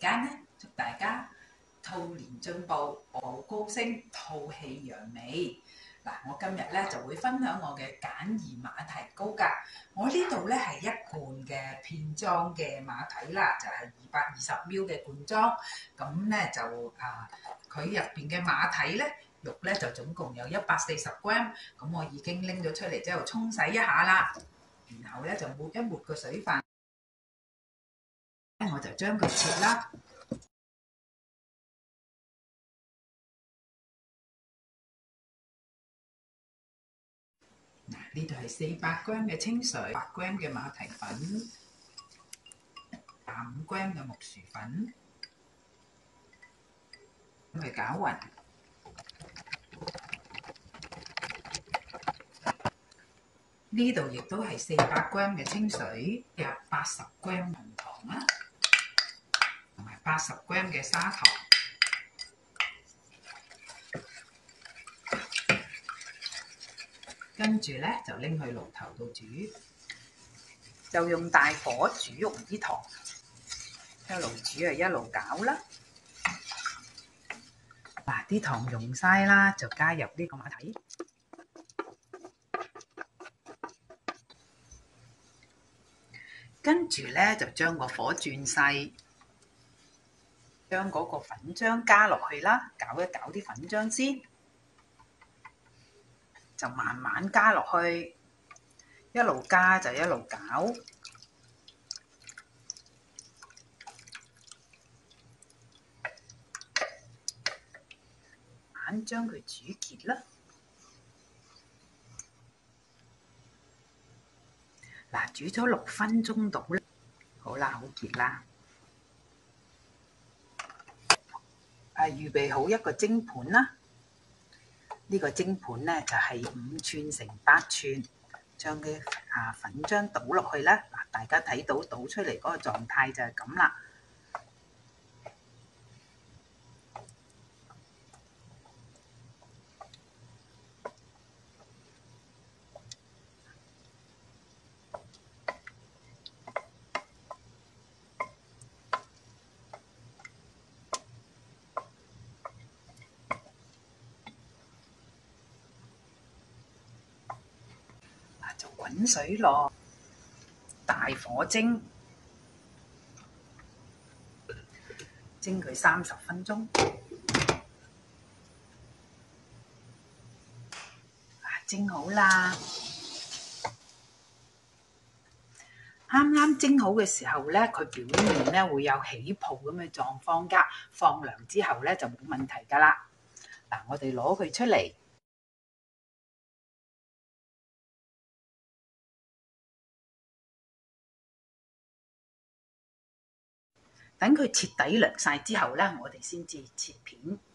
間咧，祝大家兔年進步，步高升，吐氣揚眉。嗱，我今日咧就會分享我嘅簡易馬蹄糕㗎。我呢度咧係1罐嘅片裝嘅馬蹄啦，就係220ml嘅罐裝。咁咧就佢入邊嘅馬蹄咧肉咧就總共有140g。咁我已經拎咗出嚟之後沖洗一下啦，然後咧就抹一抹個水分，我就將佢切啦。呢度係400g嘅清水，8g嘅馬蹄粉，25g嘅木薯粉，咁去攪勻。呢度亦都係400g嘅清水，有80g紅糖啦，同埋80g嘅砂糖。跟住咧就拎去爐頭度煮，就用大火煮溶啲糖，一路煮啊一路攪啦。嗱，啲糖溶晒啦，就加入呢個馬蹄，跟住咧就將個火轉細，將嗰個粉漿加落去啦，攪一攪啲粉漿先。就慢慢加落去，一路加就一路攪，慢慢將佢煮結啦。嗱，煮咗6分鐘到啦，好啦，好結啦。預備好一個蒸盤啦。呢個蒸盤咧就係5寸乘8寸，將啲粉漿倒落去啦。嗱，大家睇到倒出嚟嗰個狀態就係咁啦。就滾水落，大火蒸，蒸佢30分鐘。蒸好啦，啱啱蒸好嘅時候咧，佢表面咧會有起泡咁嘅狀況㗎。放涼之後咧就冇問題㗎啦。嗱，我哋攞佢出嚟。等佢徹底涼晒之後咧，我哋先至切片。